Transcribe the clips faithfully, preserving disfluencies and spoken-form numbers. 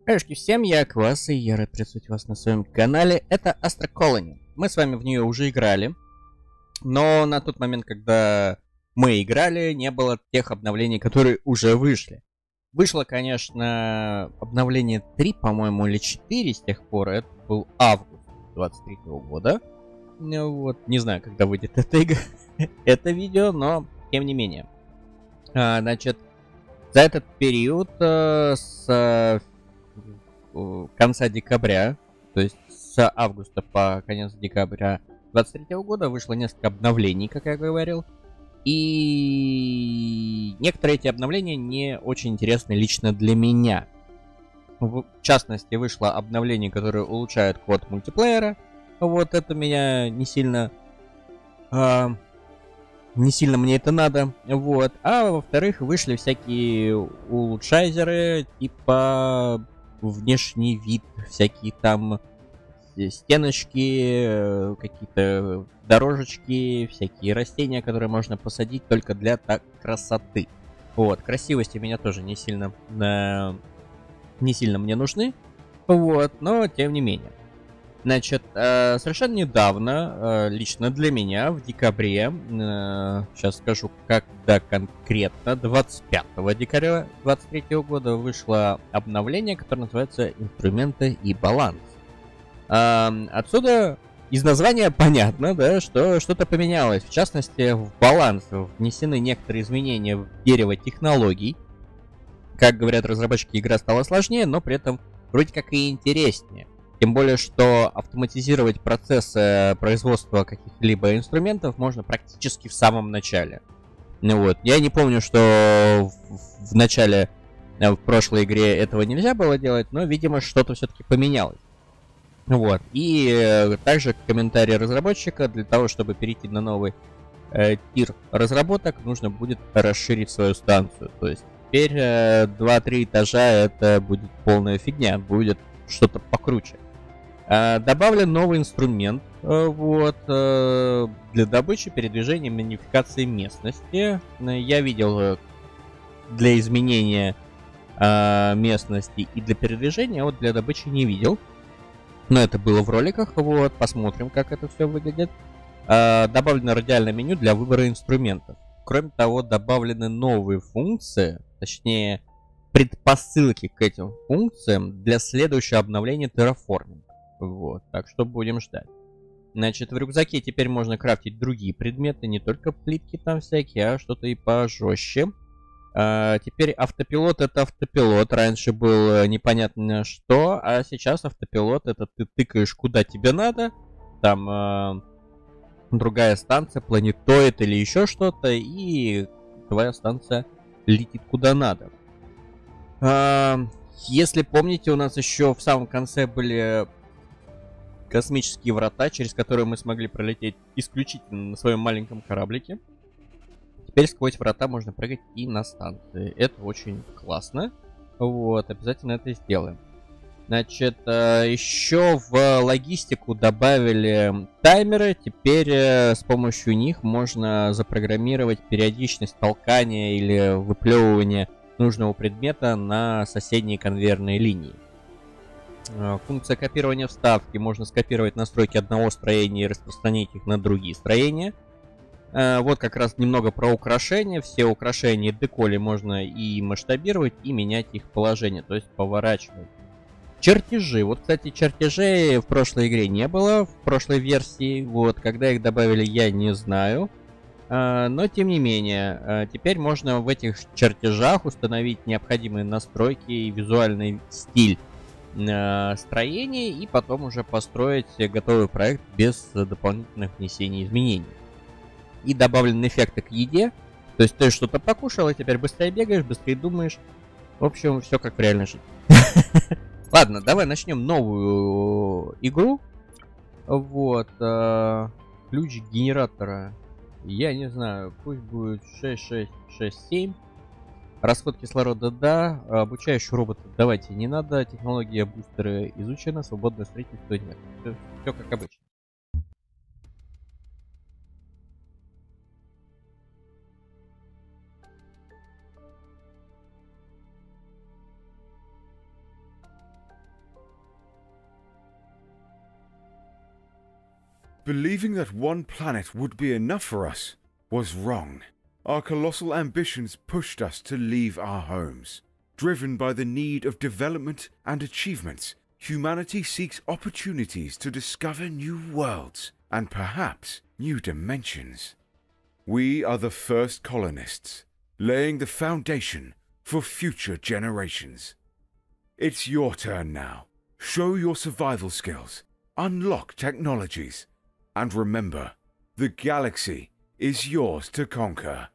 Привет всем, я Квас, и я рад приветствовать вас на своем канале. Это Astro Colony. Мы с вами в нее уже играли, но на тот момент, когда мы играли, не было тех обновлений, которые уже вышли. Вышло, конечно, обновление три, по-моему, или четыре с тех пор. Это был август двадцать третьего года. Ну, вот, не знаю, когда выйдет это, это видео, но тем не менее. А, значит, за этот период э, с конца декабря, то есть с августа по конец декабря двадцать третьего года вышло несколько обновлений, как я говорил. И некоторые эти обновления не очень интересны лично для меня. В частности, вышло обновление, которое улучшает код мультиплеера. Вот это меня не сильно... Э, не сильно мне это надо. Вот. А во-вторых, вышли всякие улучшайзеры, типа внешний вид, всякие там стеночки, какие-то дорожечки, всякие растения, которые можно посадить только для так красоты. Вот, красивости меня тоже не сильно, э, не сильно мне нужны, вот, но тем не менее. Значит, э, совершенно недавно, э, лично для меня, в декабре, э, сейчас скажу, когда конкретно, двадцать пятого декабря двадцать третьего года вышло обновление, которое называется «Инструменты и баланс». Э, отсюда из названия понятно, да, что что-то поменялось. В частности, в баланс внесены некоторые изменения в дерево технологий. Как говорят разработчики, игра стала сложнее, но при этом вроде как и интереснее. Тем более, что автоматизировать процессы производства каких-либо инструментов можно практически в самом начале. Ну вот, я не помню, что в, в начале, в прошлой игре этого нельзя было делать, но, видимо, что-то все-таки поменялось. Вот, и э, также комментарий разработчика: для того, чтобы перейти на новый э, тир разработок, нужно будет расширить свою станцию. То есть теперь э, два-три этажа это будет полная фигня, будет что-то покруче. Uh, добавлен новый инструмент uh, вот, uh, для добычи, передвижения, манификации местности. Uh, я видел uh, для изменения uh, местности и для передвижения, а вот для добычи не видел. Но это было в роликах, вот, посмотрим, как это все выглядит. Uh, добавлено радиальное меню для выбора инструментов. Кроме того, добавлены новые функции, точнее, предпосылки к этим функциям для следующего обновления Terraforming. Вот, так что будем ждать. Значит, в рюкзаке теперь можно крафтить другие предметы, не только плитки там всякие, а что-то и пожестче. А, теперь автопилот — это автопилот. Раньше был непонятно что, а сейчас автопилот — это ты тыкаешь куда тебе надо. Там а, другая станция, планетоид или еще что-то, и твоя станция летит куда надо. А, если помните, у нас еще в самом конце были космические врата, через которые мы смогли пролететь исключительно на своем маленьком кораблике. Теперь сквозь врата можно прыгать и на станции. Это очень классно. Вот, обязательно это сделаем. Значит, еще в логистику добавили таймеры. Теперь с помощью них можно запрограммировать периодичность толкания или выплевывания нужного предмета на соседние конвейерные линии. Функция копирования вставки. Можно скопировать настройки одного строения и распространить их на другие строения. Вот как раз немного про украшения. Все украшения деколи можно и масштабировать, и менять их положение, то есть поворачивать. Чертежи. Вот, кстати, чертежей в прошлой игре не было, в прошлой версии. Вот, когда их добавили, я не знаю. Но, тем не менее, теперь можно в этих чертежах установить необходимые настройки и визуальный стиль строение, и потом уже построить готовый проект без дополнительных внесений изменений. И добавлены эффекты к еде. То есть ты что-то покушал, и теперь быстрее бегаешь, быстрее думаешь. В общем, все как в реальной жизни. Ладно, давай начнем новую игру. Вот. Ключ генератора. Я не знаю, пусть будет шесть шесть шесть семь. Расход кислорода, да. Обучающий робот давайте не надо. Технология бустера изучена. Свободное строительство нет. Все, все как обычно. Believing that one planet would be enough for us was wrong. Our colossal ambitions pushed us to leave our homes. Driven by the need of development and achievements, humanity seeks opportunities to discover new worlds and perhaps new dimensions. We are the first colonists, laying the foundation for future generations. It's your turn now. Show your survival skills, unlock technologies, and remember, the galaxy is yours to conquer.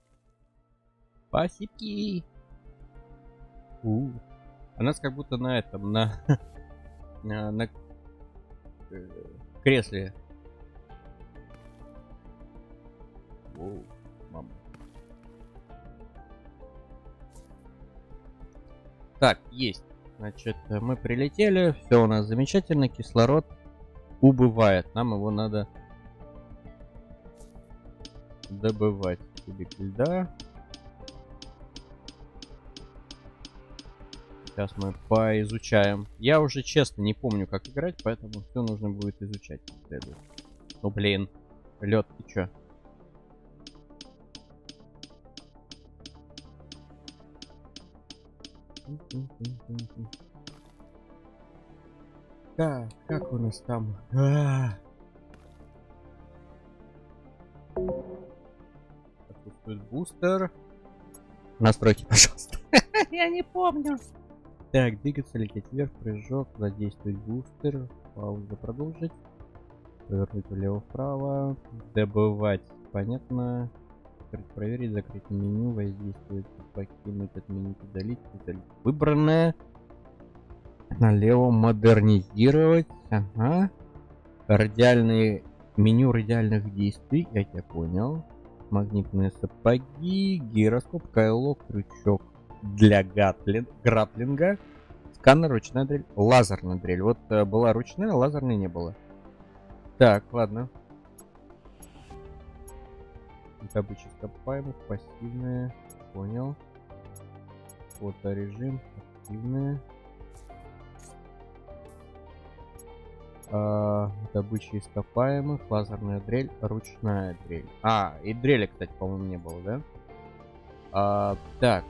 Спасибо. У, а нас как будто на этом, на, на, на э, кресле. Воу, мама. Так, есть. Значит, мы прилетели, все у нас замечательно, кислород убывает. Нам его надо добывать. Кубик льда. Сейчас мы поизучаем. Я уже честно не помню, как играть, поэтому все нужно будет изучать. Ну блин, лед, ты чё? Так, как у нас там? А-а-а. Отсутствует бустер. Настройте, пожалуйста. Я не помню. Так, двигаться, лететь вверх, прыжок, задействовать бустер, пауза, продолжить, повернуть влево-вправо, добывать, понятно, проверить, закрыть меню, воздействовать, покинуть, отменить, удалить, удалить. Выбранное, налево, модернизировать, ага, радиальные, меню радиальных действий, я тебя понял, магнитные сапоги, гироскоп, кайлок, крючок. Для гатлин, граплинга, сканер, ручная дрель, лазерная дрель. Вот э, была ручная, лазерной не было. Так, ладно. Добыча ископаемых, пассивная, понял. Фоторежим, активная. А, добыча ископаемых, лазерная дрель, ручная дрель. А, и дрели, кстати, по-моему, не было, да? А, так.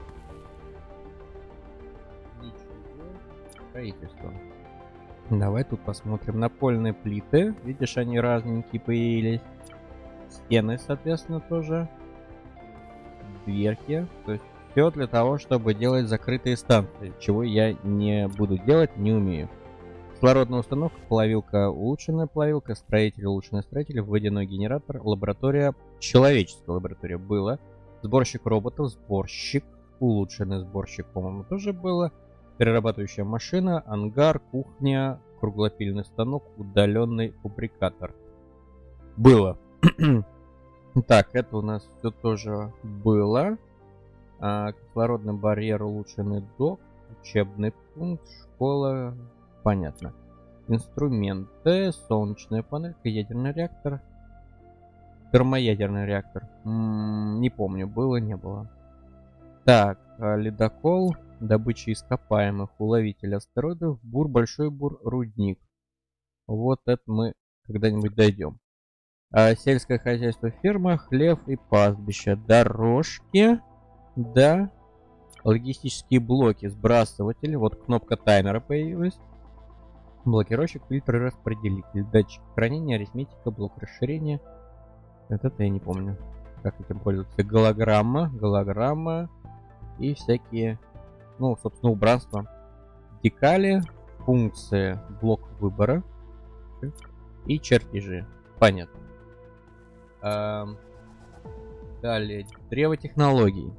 Строительство. Давай тут посмотрим. Напольные плиты. Видишь, они разненькие появились. Стены, соответственно, тоже. Дверки. То есть все для того, чтобы делать закрытые станции. Чего я не буду делать, не умею. Кислородная установка, плавилка, улучшенная плавилка, строитель, улучшенный строитель, водяной генератор, лаборатория, человеческая лаборатория было. Сборщик роботов, сборщик, улучшенный сборщик, по-моему, тоже было. Перерабатывающая машина, ангар, кухня, круглопильный станок, удаленный фабрикатор. Было. Так, это у нас все тоже было. А, кислородный барьер, улучшенный док, учебный пункт, школа. Понятно. Инструменты, солнечная панелька, ядерный реактор. Термоядерный реактор. М-м, не помню, было, не было. Так, ледокол. Добыча ископаемых, уловитель астероидов, бур, большой бур, рудник. Вот это мы когда-нибудь дойдем. А, сельское хозяйство, ферма, хлев и пастбище. Дорожки, да. Логистические блоки, сбрасыватели. Вот кнопка таймера появилась. Блокировщик, фильтр, распределитель. Датчик хранения, арифметика, блок расширения. Вот это я не помню, как этим пользоваться. Голограмма, голограмма и всякие... Ну, собственно, убранство. Декали, функции, блок выбора и чертежи. Понятно. А, далее, древо технологий.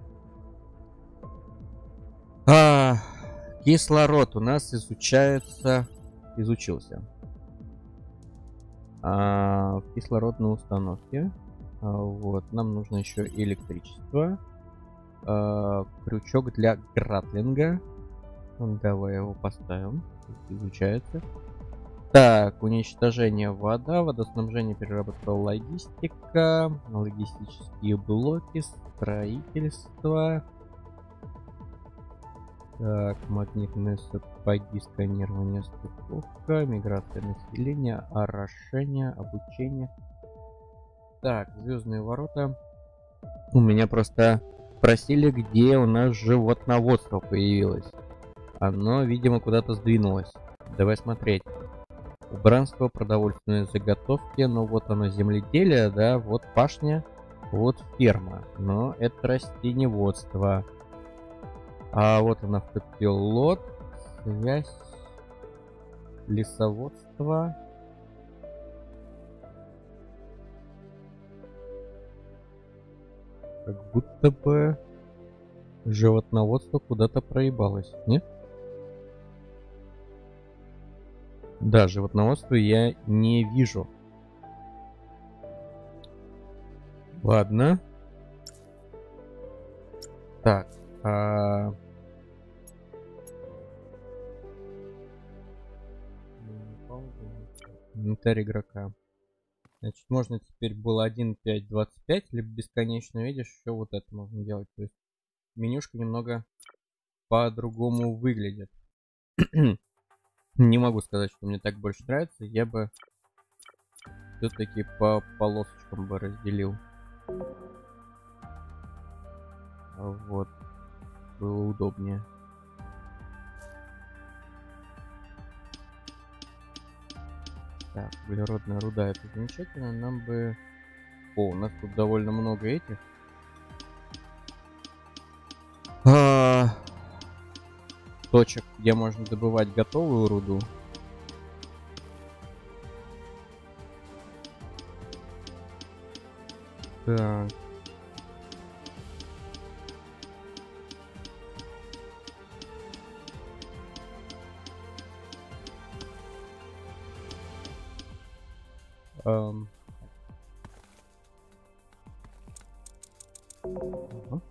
А, кислород у нас изучается, изучился. А, в кислородной установке. А, вот, нам нужно еще электричество. Uh, крючок для гратлинга. Давай его поставим. Изучается. Так, уничтожение вода, водоснабжение, переработка, логистика, логистические блоки, строительство. Так, магнитные сапоги, сканирование, стыковка, миграция населения, орошение, обучение. Так, звездные ворота. У меня просто спросили, где у нас животноводство появилось. Оно, видимо, куда-то сдвинулось. Давай смотреть. Убранство, продовольственные заготовки. Ну вот оно, земледелие, да, вот пашня, вот ферма. Но это растениеводство. А вот она, автопилот, связь, лесоводство. Как будто бы животноводство куда-то проебалось, нет? Да, животноводство я не вижу. Ладно. Так. А... Инвентарь игрока. Значит, можно теперь было один пять двадцать пять, либо бесконечно, видишь, еще вот это можно делать. То есть менюшка немного по-другому выглядит. Не могу сказать, что мне так больше нравится. Я бы все-таки по полосочкам бы разделил. Вот. Было удобнее. Так, углеродная руда, это замечательно. Нам бы... О, у нас тут довольно много этих. А... Точек, где можно добывать готовую руду. Так. Um. Ага.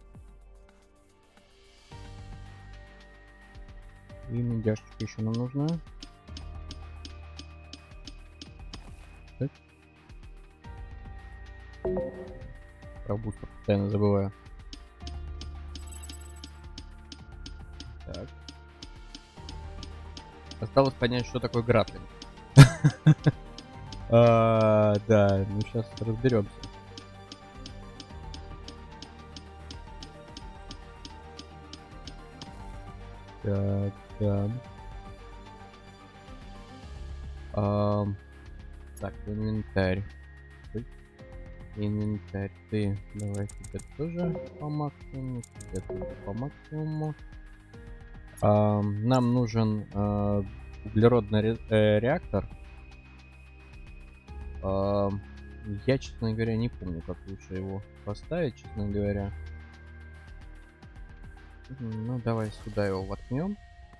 И медяшечка еще нам нужна. Так. Про бустер постоянно забываю. Так. Осталось понять, что такое гратлинг. А, да, ну сейчас разберемся. Так, да. А, так, инвентарь. Инвентарь. Ты давай тебе тоже по максимуму, тебе тоже по максимуму. А, нам нужен а, углеродный ре э, реактор. Uh, я, честно говоря, не помню, как лучше его поставить, честно говоря. Ну, давай сюда его воткнем.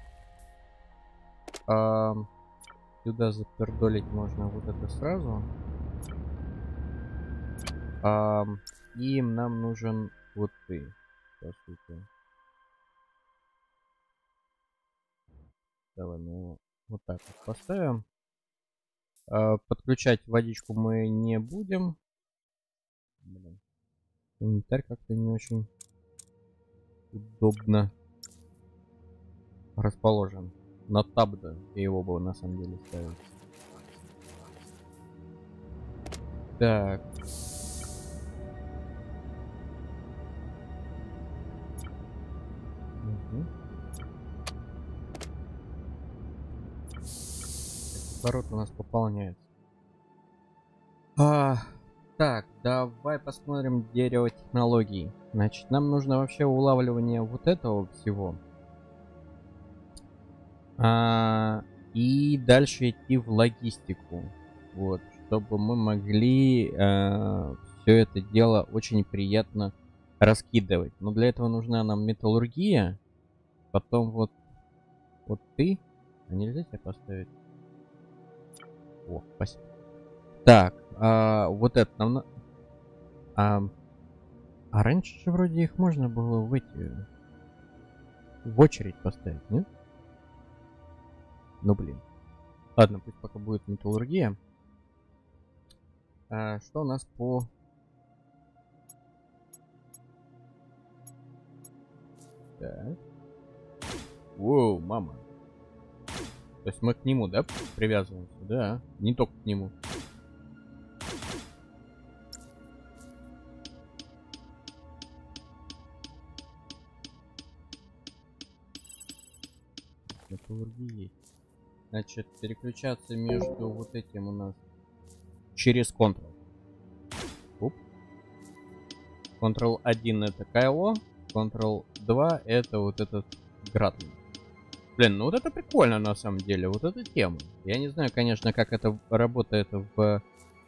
Uh, сюда запердолить можно вот это сразу. Uh, и нам нужен вот ты, по сути. Давай мы его вот так вот поставим. Uh, подключать водичку мы не будем. Блин. Инвентарь как-то не очень удобно расположен. На таб, да, и его бы на самом деле ставить. Так. Угу. Оборот у нас пополняется. А, так, давай посмотрим дерево технологий. Значит, нам нужно вообще улавливание вот этого всего. А, и дальше идти в логистику. Вот, чтобы мы могли а, все это дело очень приятно раскидывать. Но для этого нужна нам металлургия. Потом вот, вот ты. А нельзя тебя поставить? О, спасибо. Так, а, вот это нам... А, а раньше же вроде их можно было в эти... В очередь поставить, нет? Ну блин. Ладно, пусть пока будет металлургия. А, что у нас по... Так. Воу, мама. То есть мы к нему, да, привязываемся? Да, не только к нему. Металлургия есть. Значит, переключаться между вот этим у нас через Ctrl. Оп. контрол один это Кайло, контрол два это вот этот Гратлин. Блин, ну вот это прикольно на самом деле, вот эта тема. Я не знаю, конечно, как это работает в...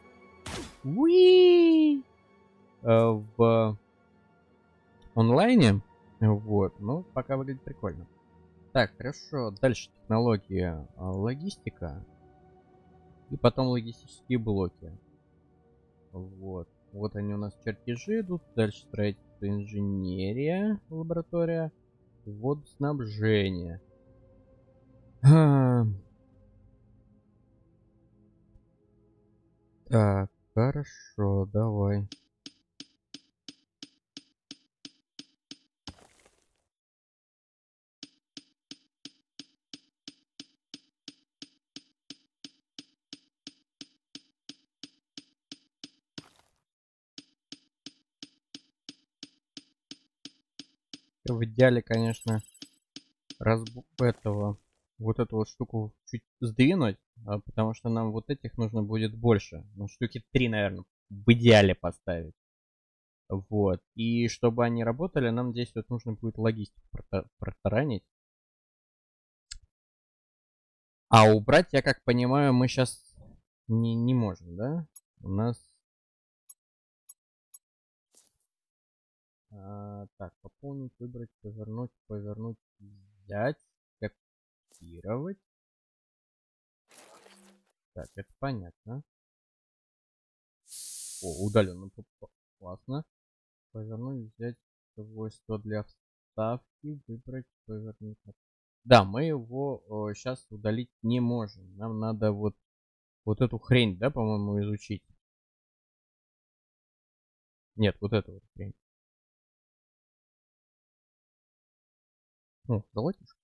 Уи! В онлайне. Вот, ну пока выглядит прикольно. Так, хорошо, дальше технология, логистика. И потом логистические блоки. Вот. Вот они у нас чертежи идут. Дальше строительство, инженерия, лаборатория. Водоснабжение. Так, хорошо, давай. В идеале, конечно, разбу этого, вот эту вот штуку чуть сдвинуть, а, потому что нам вот этих нужно будет больше. Ну, штуки три, наверное, в идеале поставить. Вот. И чтобы они работали, нам здесь вот нужно будет логистику протаранить. А убрать, я как понимаю, мы сейчас не, не можем, да? У нас... А, так, пополнить, выбрать, повернуть, повернуть, взять, копировать. Так, это понятно. О, удаленно. Классно. Повернуть, взять свойство для вставки, выбрать, повернуть. Да, мы его о, сейчас удалить не можем. Нам надо вот, вот эту хрень, да, по-моему, изучить. Нет, вот эту вот хрень. О, золотишко.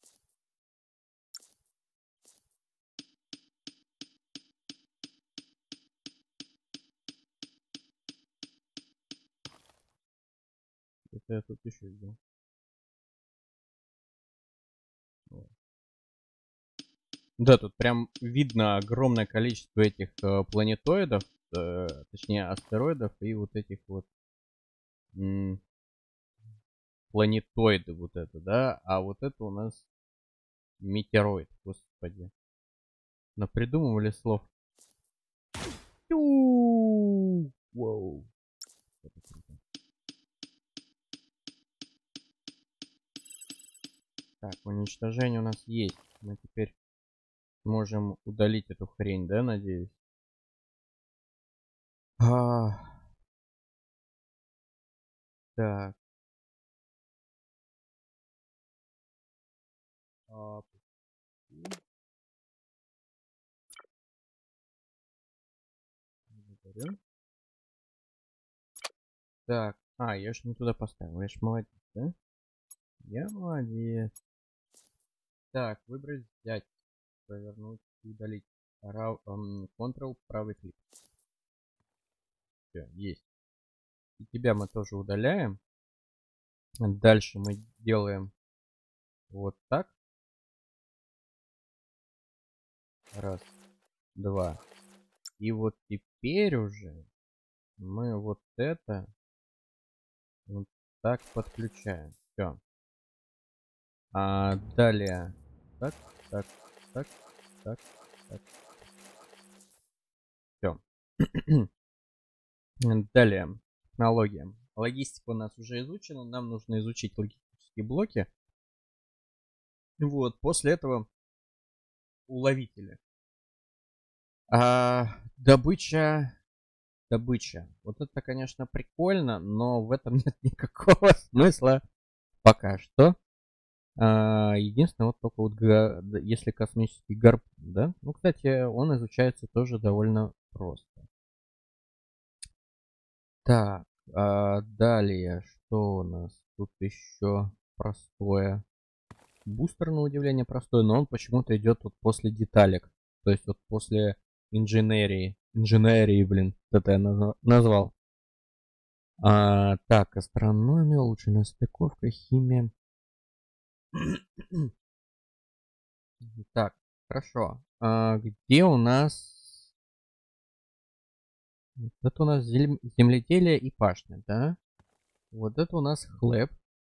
Это я тут еще сделал. Да, тут прям видно огромное количество этих э, планетоидов, э, точнее астероидов и вот этих вот м, планетоиды вот это, да, а вот это у нас метеороид, господи. Напридумывали слов. Воу. Это круто. Так, уничтожение у нас есть. Мы теперь можем удалить эту хрень, да, надеюсь? А... Так. А... Так, а, я ж не туда поставил, я ж молодец, да? Я молодец. Так, выбрать, взять, повернуть, удалить. Ctrl, правый клик. Все, есть. И тебя мы тоже удаляем. Дальше мы делаем вот так. Раз, два. И вот теперь уже мы вот это вот так подключаем. Все. А далее так, так, так, так, так. Все. Далее технология. Логистика у нас уже изучена. Нам нужно изучить логистические блоки. Вот. После этого уловители. А, добыча. Добыча. Вот это, конечно, прикольно, но в этом нет никакого смысла пока что. А, единственное, вот только вот если космический гарпун, да? Ну, кстати, он изучается тоже довольно просто. Так, а далее, что у нас тут еще простое? бустер, на удивление, простой, но он почему-то идет вот после деталек. То есть вот после инженерии. Инженерии, блин, это я назвал. А, так, астрономия, улучшенная стыковка, химия. Так, хорошо. А где у нас... Это у нас земледелие и пашня, да? Вот это у нас хлеб.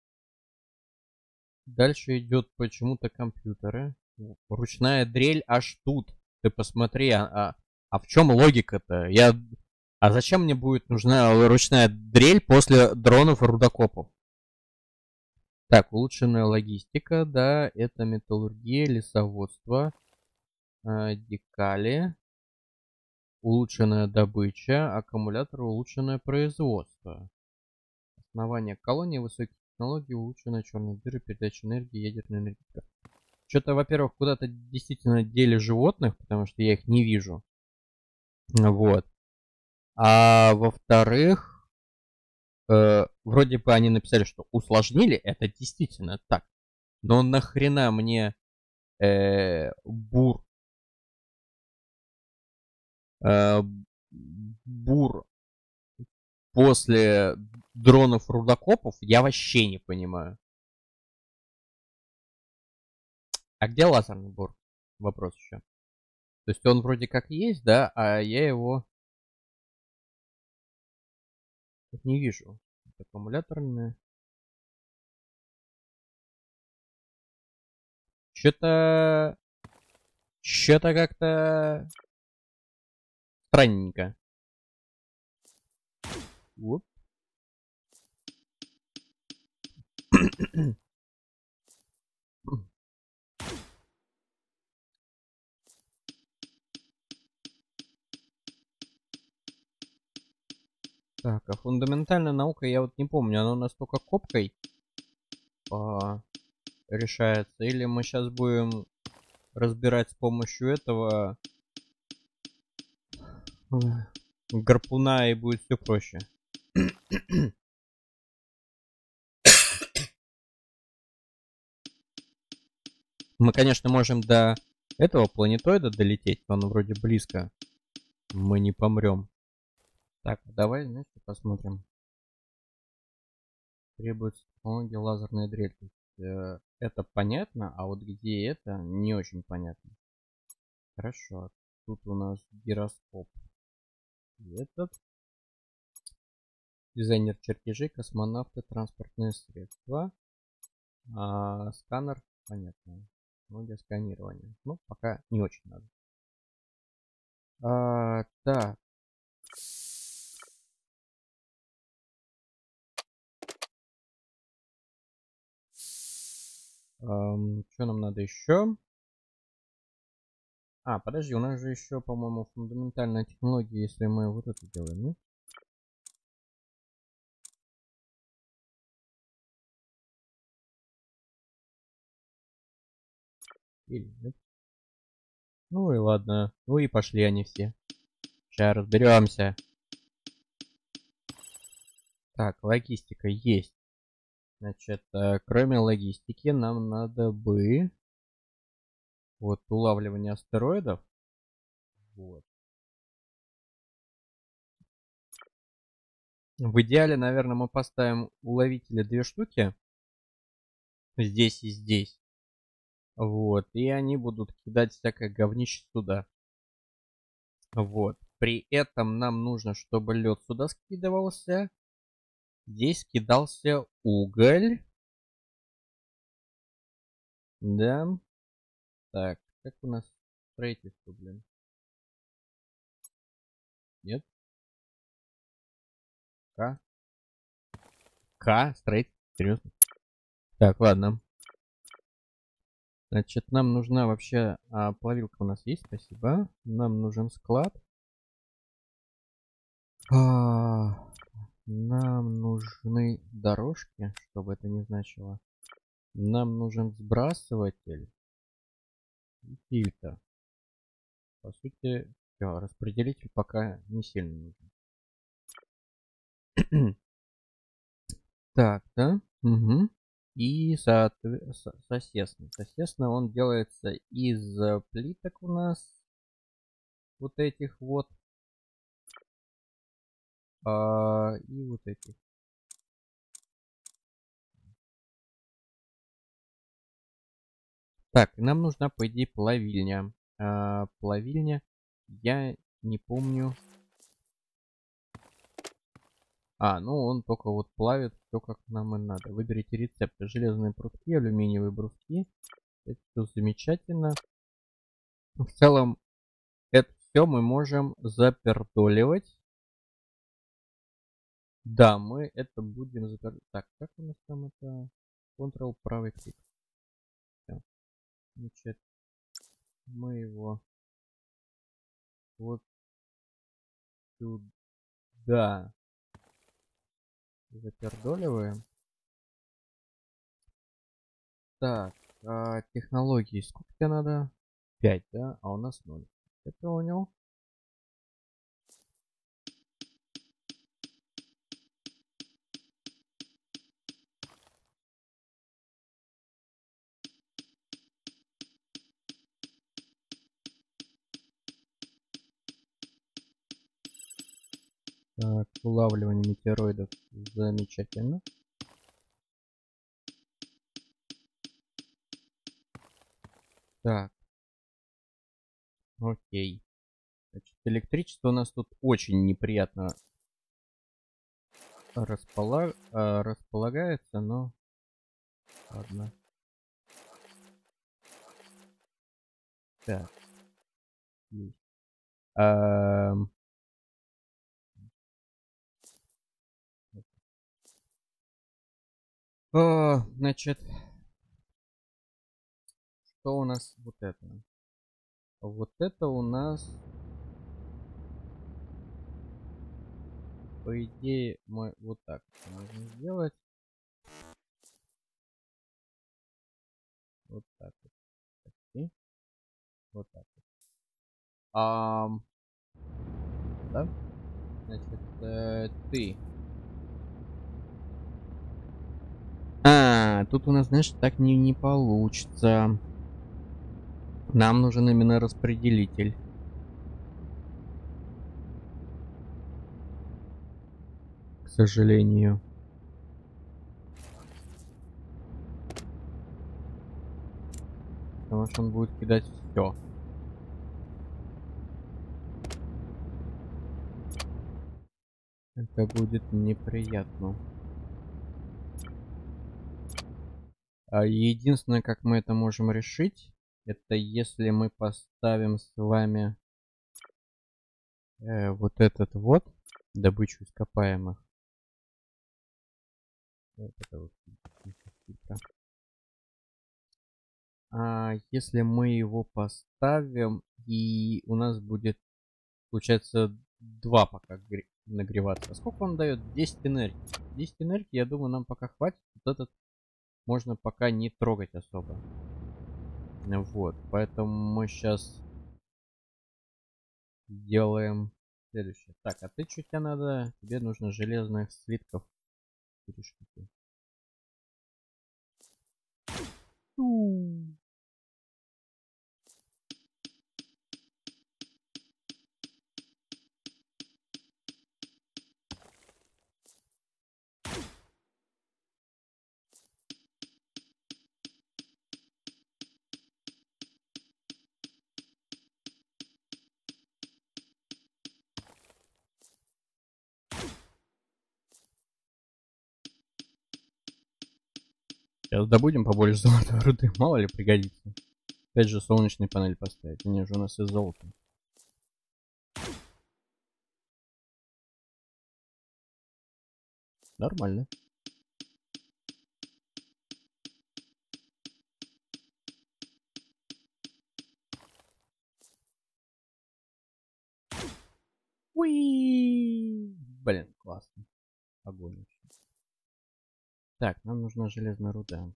Дальше идет почему-то компьютеры. Ручная дрель аж тут. Ты посмотри, а, а, а в чем логика-то? Я... А зачем мне будет нужна ручная дрель после дронов и рудокопов? Так, улучшенная логистика, да, это металлургия, лесоводство, э, декали, улучшенная добыча, аккумулятор, улучшенное производство. Основание колонии, высокие технологии, улучшенная черная дыра, передача энергии, ядерная энергетика. Что-то, во-первых, куда-то действительно дели животных, потому что я их не вижу. Вот. А во-вторых, э, вроде бы они написали, что усложнили, это действительно так. Но нахрена мне э, бур э, бур после дронов рудокопов, я вообще не понимаю. А где лазерный бур? Вопрос еще. То есть он вроде как есть, да, а я его не вижу. Аккумуляторные. Что-то... Что-то как-то... Странненько. Оп. Так, а фундаментальная наука, я вот не помню, она настолько копкой а, решается, или мы сейчас будем разбирать с помощью этого гарпуна и будет все проще. Мы, конечно, можем до этого планетоида долететь, он вроде близко. Мы не помрем. Так, давай, значит, посмотрим. Требуется технология лазерная дрель. То есть, э, это понятно, а вот где это, не очень понятно. Хорошо. Тут у нас гироскоп. И этот. Дизайнер чертежей, космонавты, транспортные средства. А, сканер, понятно. Ну, для сканирования. Ну, пока не очень надо. А, так. Эм, что нам надо еще? А, подожди, у нас же еще, по-моему, фундаментальная технология, если мы вот это делаем, ну? Или нет? Ну и ладно. Ну и пошли они все. Сейчас разберемся. Так, логистика есть. Значит, э, кроме логистики нам надо бы... Вот, улавливание астероидов. Вот. В идеале, наверное, мы поставим уловители две штуки. Здесь и здесь. Вот. И они будут кидать всякое говнище сюда. Вот. При этом нам нужно, чтобы лед сюда скидывался. Здесь кидался уголь. Да. Так, как у нас строительство, блин? Нет? К? К? Строительство? Серьезно? Так, ладно. Значит, нам нужна вообще... А, плавилка у нас есть, спасибо. Нам нужен склад. А, нам нужны дорожки, чтобы это не значило. Нам нужен сбрасыватель и фильтр. По сути, все, распределитель пока не сильно нужен. Так, да? Угу. И, соотве- со- соответственно, соответственно, он делается из э, плиток у нас. Вот этих вот. а, и вот этих. Так, нам нужна, по идее, плавильня. А, плавильня. Я не помню. А, ну он только вот плавит все, как нам и надо. Выберите рецепты. Железные прутки, алюминиевые бруски. Это все замечательно. В целом, это все мы можем запердоливать. Да, мы это будем запердоливать. Так, как у нас там это? Ctrl правый клик. Всё. Значит, мы его вот сюда запердоливаем. Так, а, технологии. Сколько тебе надо? пять, да? А у нас ноль. Я понял. Так, улавливание метеороидов. Замечательно. Так. Окей. Значит, электричество у нас тут очень неприятно распола... а, располагается, но... Ладно. Так. Есть. Ам, а, значит, что у нас вот это? Вот это у нас, по идее, мы вот так это можем сделать. Вот так вот. Почти. Вот так вот. Ам, да? Значит, э, ты. А, тут у нас, знаешь, так не, не получится. Нам нужен именно распределитель. К сожалению. Потому что он будет кидать все. Это будет неприятно. А единственное, как мы это можем решить, это если мы поставим с вами э, вот этот вот добычу ископаемых. Вот это вот. А если мы его поставим, и у нас будет, получается, два пока гре- нагреваться. А сколько он дает? десять энергии. десять энергии, я думаю, нам пока хватит. Вот этот можно пока не трогать особо. Вот, поэтому мы сейчас делаем следующее. Так, а ты что тебе надо? Тебе нужно железных слитков. четыре штуки. Ту. Сейчас добудем побольше золотой руды. Мало ли пригодится. Опять же солнечные панели поставить. Они же у нас из золота. Нормально. Уи! Блин, классно. Огонь вообще. Так, нам нужна железная руда.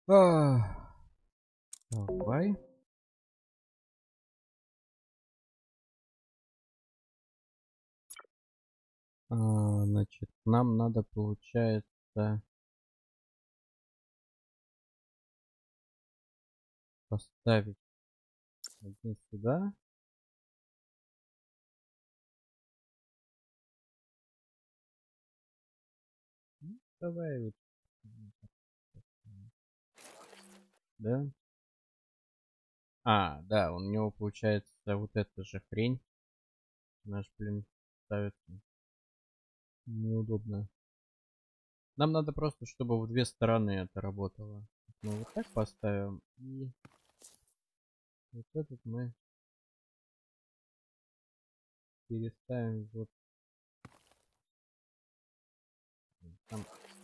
А, давай. А, значит, нам надо, получается, поставить один сюда. Ну, давай вот. Да? А, да, у него получается вот эта же хрень. Наш, блин, ставится неудобно. Нам надо просто, чтобы в две стороны это работало. Мы вот так поставим. И вот этот мы переставим вот там.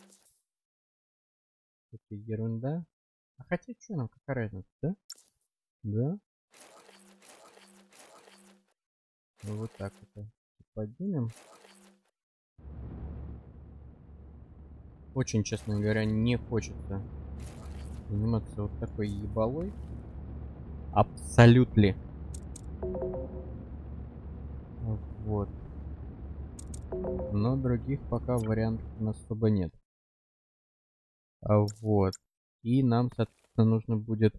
Это ерунда. А хотя что нам, какая разница, да? Да? Ну вот так это поднимем. Очень, честно говоря, не хочется заниматься вот такой ебалой. Абсолютно. Вот. Но других пока вариантов у нас особо нет. А вот. И нам, соответственно, нужно будет...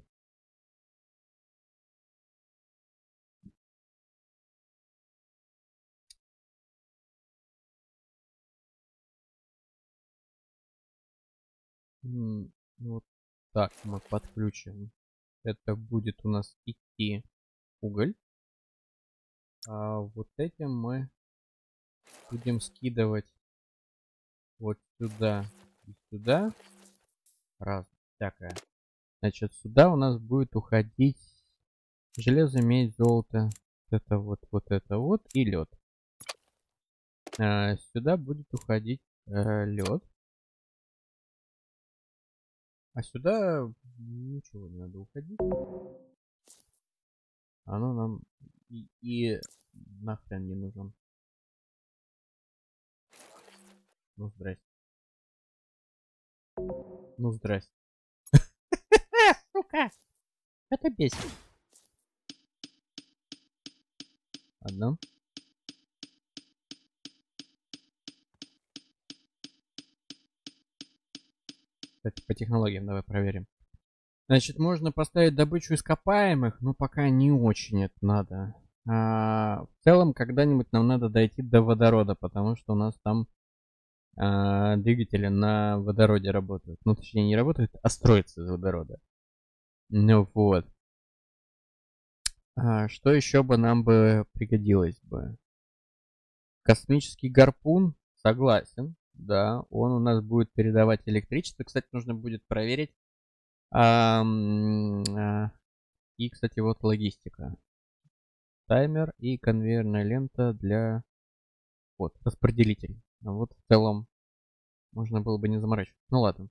М, Вот так мы подключим. Это будет у нас идти уголь. А вот этим мы будем скидывать вот сюда и сюда. Раз, всякое. Значит, сюда у нас будет уходить железо, медь, золото. Это вот, вот это вот и лед. А, сюда будет уходить э, лед. А сюда ничего не надо уходить. Оно нам и, и нахрен не нужен. Ну, здрасте. Ну, здрасте. Сука! Это бесит. Одно. Кстати, по технологиям давай проверим. Значит, можно поставить добычу ископаемых, но пока не очень это надо. А, в целом, когда-нибудь нам надо дойти до водорода, потому что у нас там а, двигатели на водороде работают. Ну, точнее, не работают, а строятся из водорода. Ну вот. А, что еще бы нам бы пригодилось бы? Космический гарпун, согласен. Да, он у нас будет передавать электричество. Кстати, нужно будет проверить. А, а, и, кстати, вот логистика. Таймер и конвейерная лента для... Вот, распределитель. А вот в целом можно было бы не заморачиваться. Ну ладно.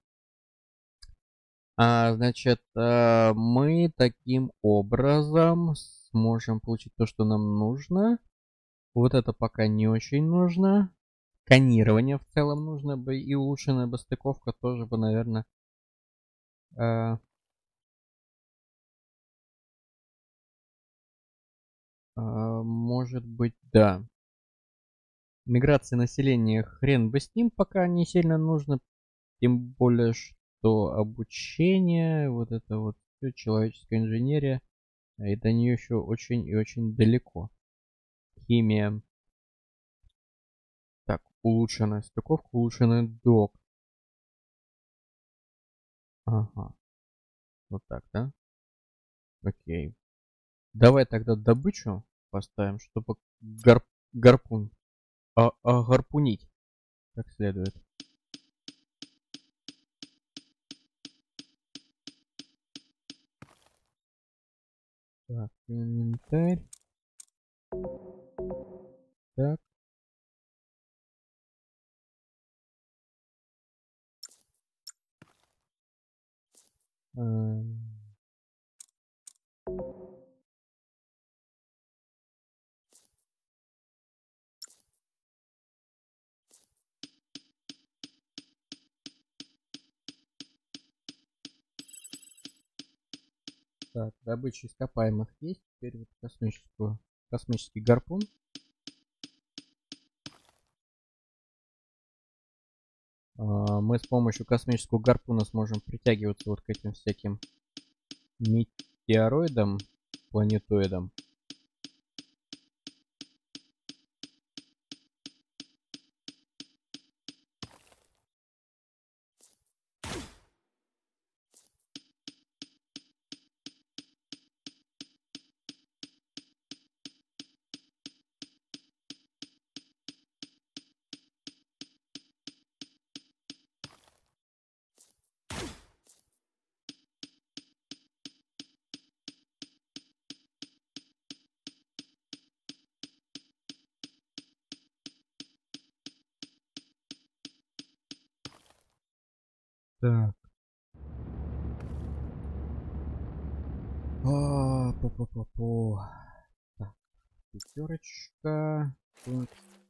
А, значит, а, мы таким образом сможем получить то, что нам нужно. Вот это пока не очень нужно. Сканирование в целом нужно бы. И улучшенная бы стыковка тоже бы, наверное... А, а, может быть, да. Миграция населения, хрен бы с ним, пока не сильно нужно. Тем более, что обучение, вот это вот все, человеческая инженерия, и до нее еще очень и очень далеко. Химия. Так, улучшенная стыковка, улучшенный док. Ага. Вот так, да? Окей. Давай тогда добычу поставим, чтобы гарп, гарпун, а, а, гарпунить как следует. Так, инвентарь. Так. Эм. Так, добыча ископаемых есть. Теперь вот космическую, космический гарпун. А, мы с помощью космического гарпуна сможем притягиваться вот к этим всяким метеороидам, планетоидам. Так. А, по-по-по-по. Так, пятерочка. Тунь.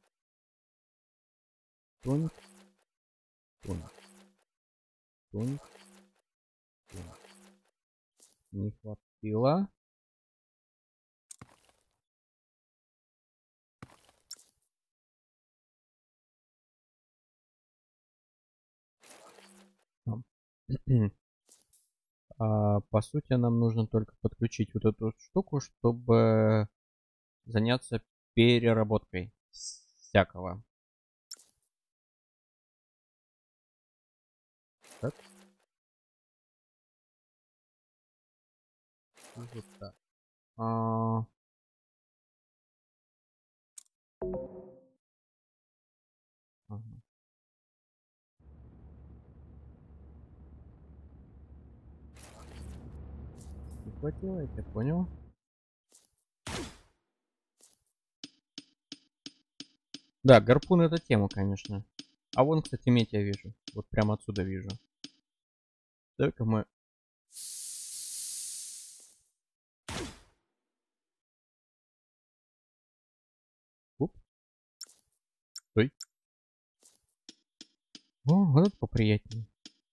Тунь. Тунь. Тунь. Тунь. Не хватило. А, по сути, нам нужно только подключить вот эту вот штуку, чтобы заняться переработкой всякого. Так. И вот так. А... Ага. Не хватило, я понял. Да, гарпун это тема, конечно. А вон, кстати, медь я вижу. Вот прямо отсюда вижу. Только мы... Оп. Стой. О, вот это поприятнее.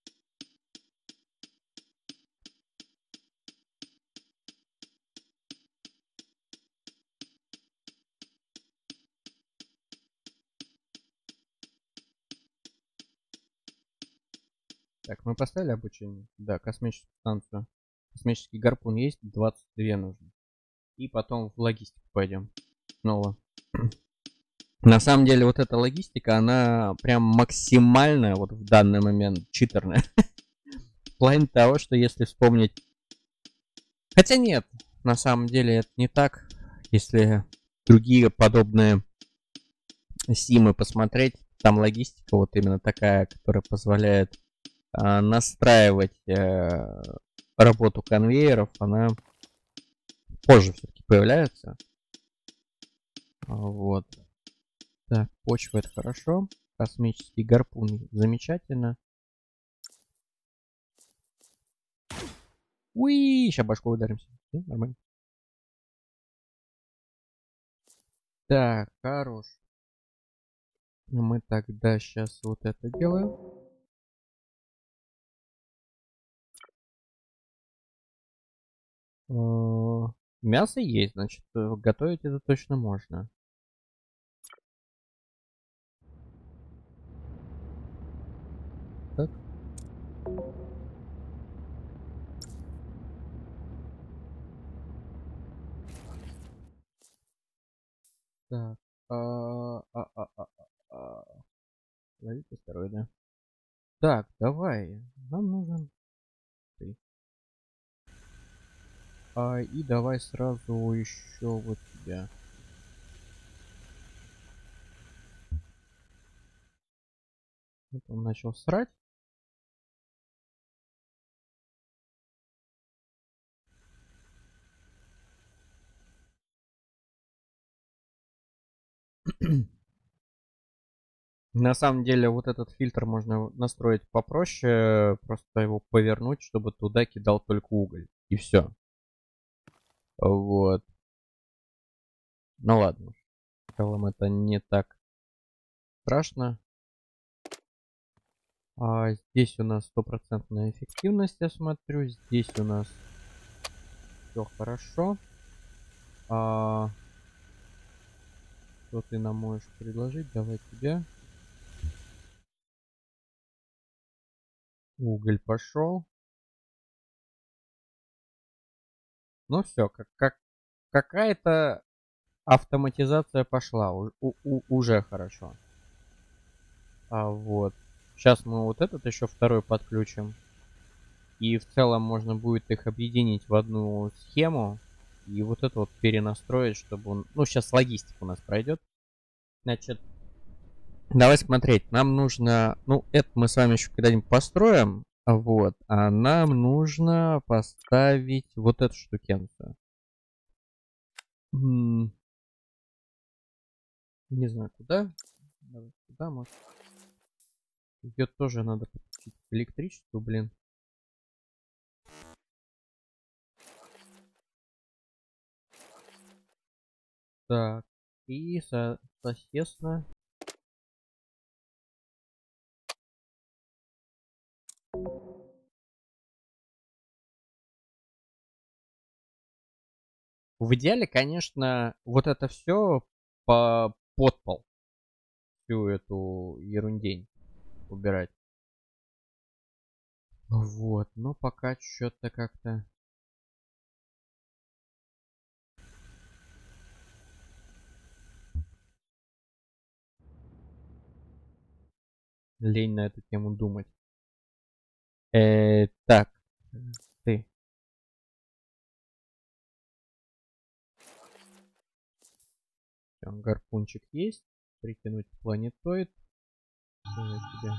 Так, мы поставили обучение? Да, космическую станцию. Космический гарпун есть, двадцать два нужно. И потом в логистику пойдем. Снова. На самом деле, вот эта логистика, она прям максимально вот в данный момент читерная. В плане того, что если вспомнить... Хотя нет, на самом деле это не так. Если другие подобные симы посмотреть, там логистика вот именно такая, которая позволяет э, настраивать э, работу конвейеров, она позже все-таки появляется. Вот. Так, почва это хорошо. Космический гарпун замечательно. Уи, сейчас башку ударимся. Ну, нормально. Так, хорош. Мы тогда сейчас вот это делаем. Мясо есть, значит, готовить это точно можно. Так. Так. А, а, а, а, а. Ловить астероиды. Так, давай. Нам нужен ты. А, и давай сразу еще вот тебя. Вот он начал срать. На самом деле вот этот фильтр можно настроить попроще, просто его повернуть, чтобы туда кидал только уголь. И все. Вот. Ну ладно. В целом это не так страшно. А здесь у нас стопроцентная эффективность, я смотрю. Здесь у нас Все хорошо. А... Что ты нам можешь предложить? Давай тебя. Уголь пошел. Ну все, как, как какая-то автоматизация пошла. У, у, у- уже хорошо. А вот. Сейчас мы вот этот еще второй подключим. И в целом можно будет их объединить в одну схему. И вот это вот перенастроить, чтобы он... Ну, сейчас логистика у нас пройдет. Значит, давай смотреть. Нам нужно... Ну, это мы с вами еще когда-нибудь построим. Вот. А нам нужно поставить вот эту штукенцию. М, Не знаю, куда. Давай сюда, может. Ее тоже надо подключить к электричеству, блин. Так. И, со- соответственно... В идеале, конечно, вот это все по под пол. Всю эту ерундень убирать. Вот, но пока что-то как-то... Лень на эту тему думать. Э, так, ты. Всё, гарпунчик есть. Притянуть планетоид. Давай тебя.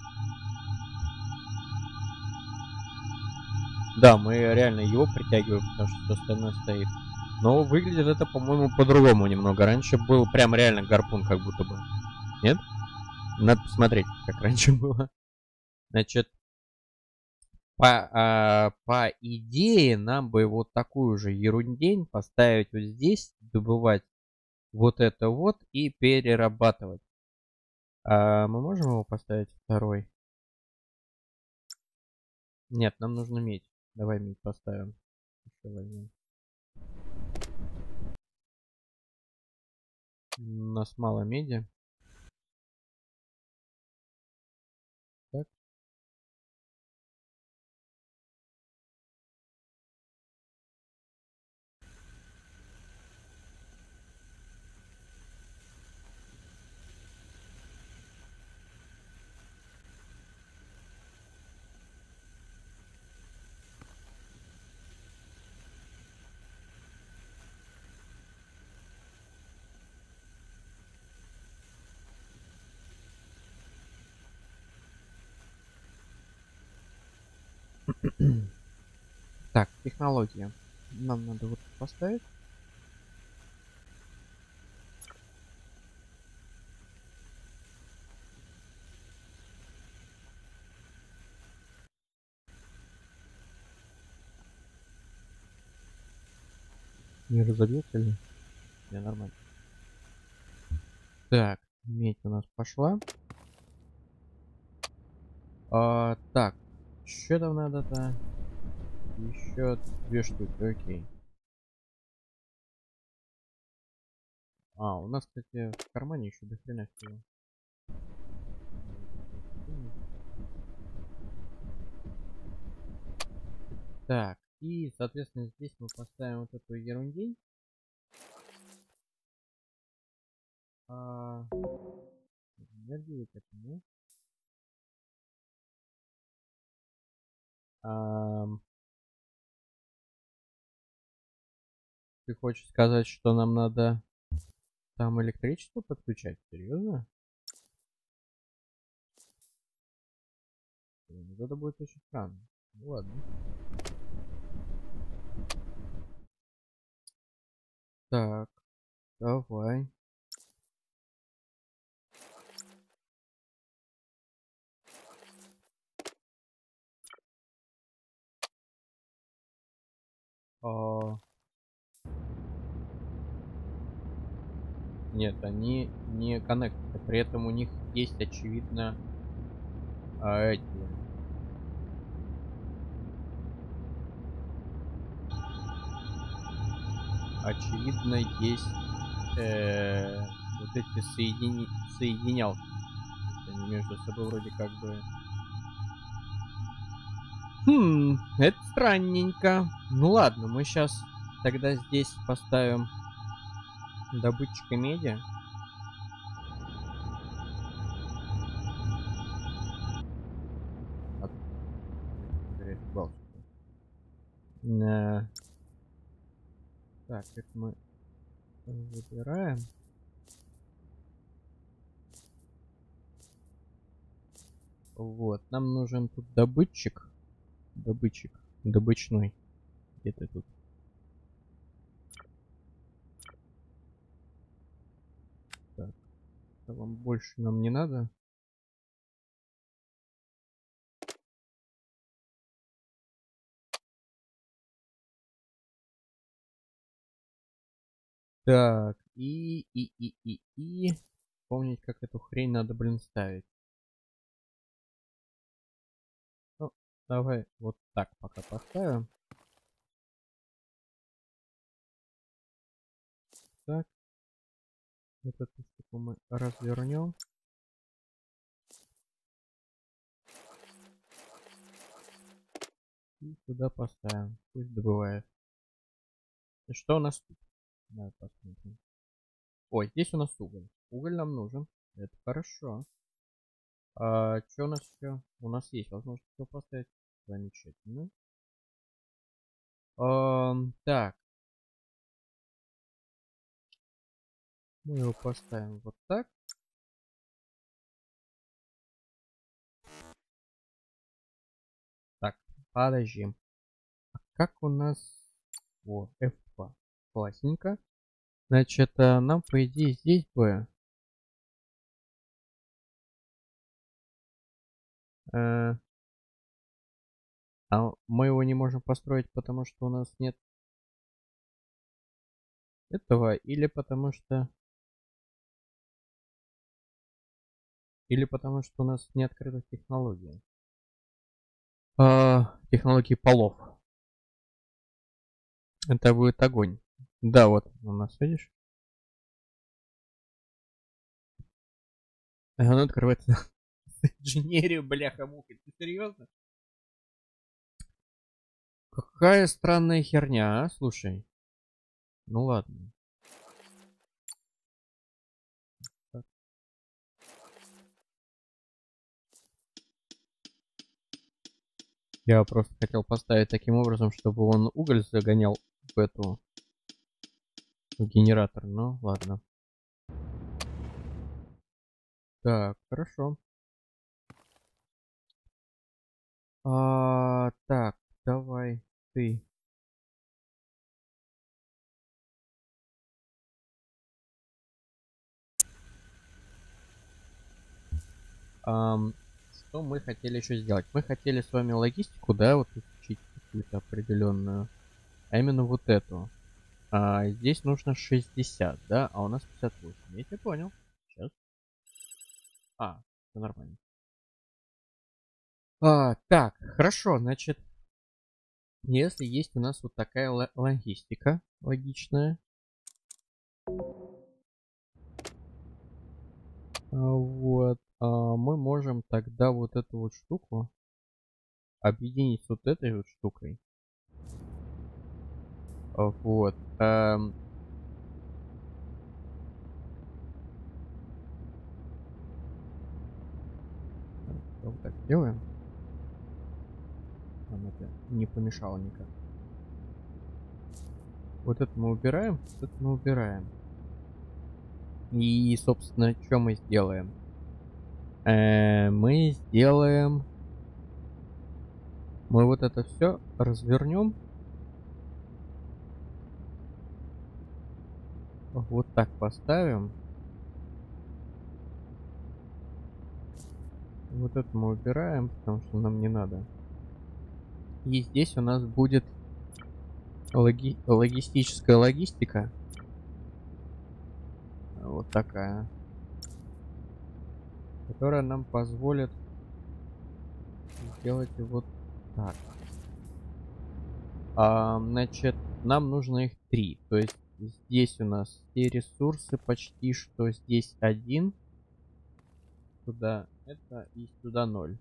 Да, мы реально его притягиваем, потому что все остальное стоит. Но выглядит это, по-моему, по-другому немного. Раньше был прям реально гарпун, как будто бы. Нет? Надо посмотреть, как раньше было. Значит, по, а, по идее, нам бы вот такую же ерундень поставить вот здесь, добывать вот это вот и перерабатывать. А мы можем его поставить второй? Нет, нам нужно медь. Давай медь поставим. Еще возьмем. У нас мало меди. Так. Так, технология. Нам надо вот поставить. Не разобьется ли? Не, нормально. Так, медь у нас пошла. А, так, что там надо-то? Еще две штуки, окей. А, у нас, кстати, в кармане еще до хрена всего. Так, и, соответственно, здесь мы поставим вот эту ерундень. А, энергию это, не? А, ты хочешь сказать, что нам надо там электричество подключать? Серьезно? Блин, это будет очень странно. Ну ладно. Так, давай. А, нет, они не коннекты. При этом у них есть, очевидно, а, эти очевидно, есть э, вот эти соедини... соединялки. Они между собой вроде как бы... Хм, это странненько. Ну ладно, мы сейчас тогда здесь поставим добытчика меди. Э, Так, это мы выбираем. Вот, нам нужен тут добытчик. Добытчик. Добычной. Где ты тут? Так, а вам больше нам не надо. Так, и, и, и, и, и... Помнить, как эту хрень надо, блин, ставить. Ну, давай вот так пока поставим. Так. Вот эту штуку мы развернем. И сюда поставим. Пусть добывает. И что у нас тут? Давай посмотрим. Ой, здесь у нас уголь. Уголь нам нужен. Это хорошо. А что у нас еще? У нас есть возможность все поставить. Замечательно. А, так. Мы его поставим вот так. Так, подожди. А как у нас... О, эф два. Классненько. Значит, нам, по идее, здесь бы... Э, а мы его не можем построить, потому что у нас нет этого, или потому что... Или потому что у нас не открыта технология. А, технологии полов. Это будет огонь. Да, вот у нас, видишь? Оно открывается. Инженерию, бляха-муха. Ты серьезно? Какая странная херня, а? Слушай. Ну ладно. Так. Я просто хотел поставить таким образом, чтобы он уголь загонял в эту в генератор. Ну ладно. Так, хорошо. А, так, давай ты. Um, что мы хотели еще сделать? Мы хотели с вами логистику, да, вот изучить какую-то определенную. А именно вот эту. А, здесь нужно шестьдесят, да? А у нас пятьдесят восемь. Я тебя понял. Сейчас. А, все нормально. А, так, хорошо, значит, если есть у нас вот такая логистика логичная. Вот. А, мы можем тогда вот эту вот штуку объединить с вот этой вот штукой. Вот. Эм... Вот так сделаем. Нам это не помешало никак. Вот это мы убираем, вот это мы убираем. И, собственно, что мы сделаем? Э, мы сделаем... Мы вот это все развернем. Вот так поставим. Вот это мы убираем, потому что нам не надо. И здесь у нас будет логи... логистическая логистика. Вот такая. Которая нам позволит сделать вот так. А, значит, нам нужно их три. То есть Здесь у нас все ресурсы почти что. Здесь один. Сюда это и сюда ноль.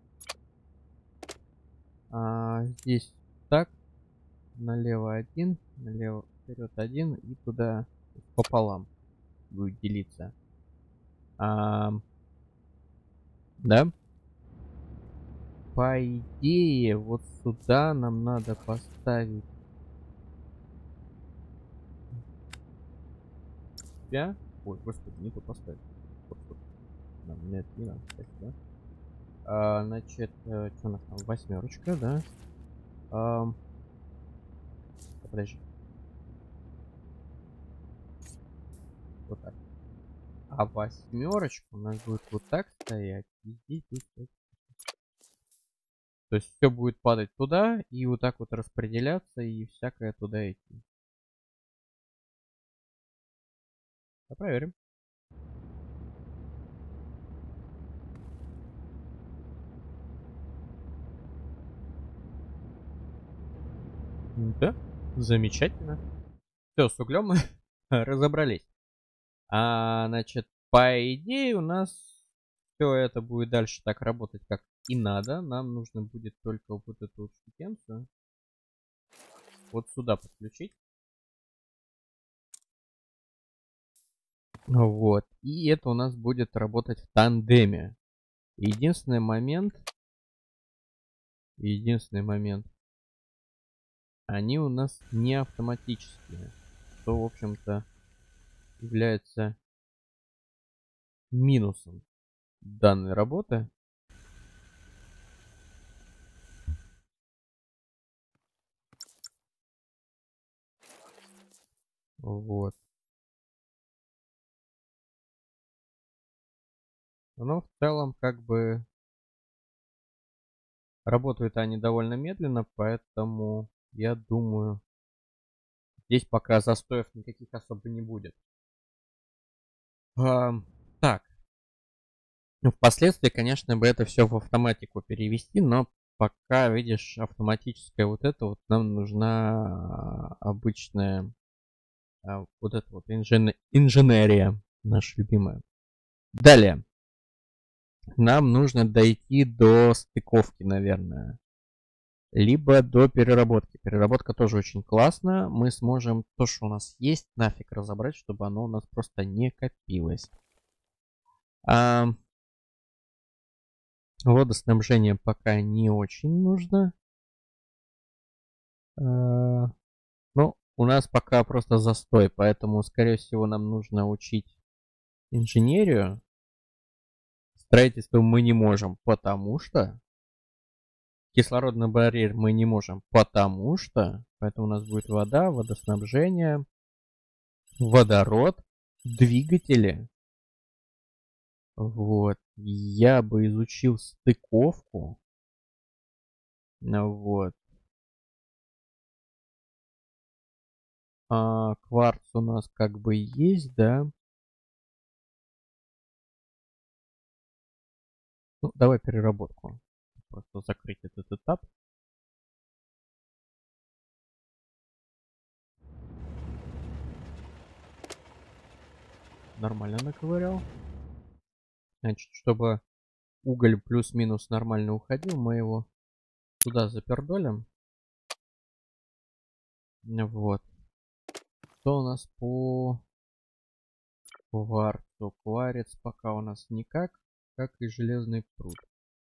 А здесь так. Налево один, налево вперед один и туда пополам будет делиться. А, да? По идее, вот сюда нам надо поставить тебя. Ой, господи, не то поставить. Нам нет, не надо, спасибо. А, значит, э, что у нас там? Восьмерочка, да? А, подожди. Вот так. А восьмерочка у нас будет вот так стоять. И здесь будет стоять. То есть все будет падать туда и вот так вот распределяться и всякое туда идти. А проверим. Да, замечательно. Все, с углем мы разобрались. А, значит, по идее у нас все это будет дальше так работать, как и надо. Нам нужно будет только вот эту вот штукенцию вот сюда подключить. Вот. И это у нас будет работать в тандеме. Единственный момент... Единственный момент... Они у нас не автоматические. Что, в общем-то, является минусом данной работы. Вот. Но в целом, как бы, работают они довольно медленно, поэтому я думаю, здесь пока застоев никаких особо не будет. А, так. Ну, впоследствии, конечно, бы это все в автоматику перевести, но пока, видишь, автоматическая вот это вот, нам нужна обычная а, вот это вот инжен... инженерия, наша любимая. Далее. Нам нужно дойти до стыковки, наверное. Либо до переработки. Переработка тоже очень классно. Мы сможем то, что у нас есть, нафиг разобрать, чтобы оно у нас просто не копилось. А... Водоснабжение пока не очень нужно. А... Ну, у нас пока просто застой, поэтому, скорее всего, нам нужно учить инженерию. Строительство мы не можем, потому что... Кислородный барьер мы не можем, потому что... Поэтому у нас будет вода, водоснабжение, водород, двигатели. Вот. Я бы изучил стыковку. Вот. А, кварц у нас как бы есть, да? Ну, давай переработку. Просто закрыть этот этап. Нормально наковырял. Значит, чтобы уголь плюс-минус нормально уходил, мы его туда запердолим. Вот. Что у нас по кварцу? Кварец пока у нас никак, как и железный пруд.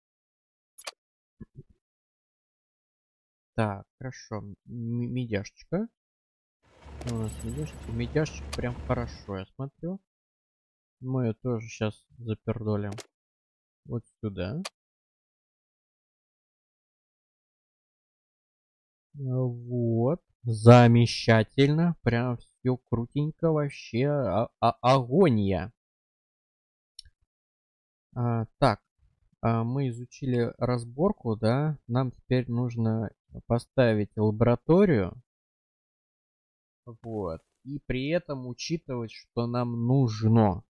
Так, хорошо. Медяшечка. У нас медяшечка. Медяшечка прям хорошо, я смотрю. Мы ее тоже сейчас запердолим вот сюда. Вот. Замечательно. Прям все крутенько вообще. А -а Агония. А, так. А, мы изучили разборку, да. Нам теперь нужно поставить лабораторию. Вот. И при этом учитывать, что нам нужно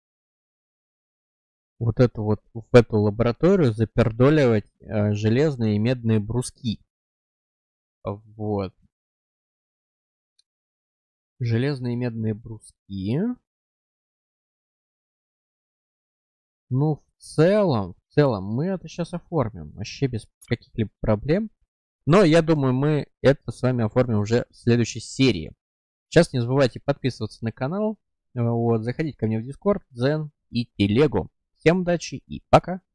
вот это вот в эту лабораторию запердоливать э, железные и медные бруски. Вот. Железные и медные бруски. Ну, в целом, в целом, мы это сейчас оформим. Вообще без каких-либо проблем. Но я думаю, мы это с вами оформим уже в следующей серии. Сейчас не забывайте подписываться на канал. Вот, заходить ко мне в Discord, Дзен и Телегу. Всем удачи и пока!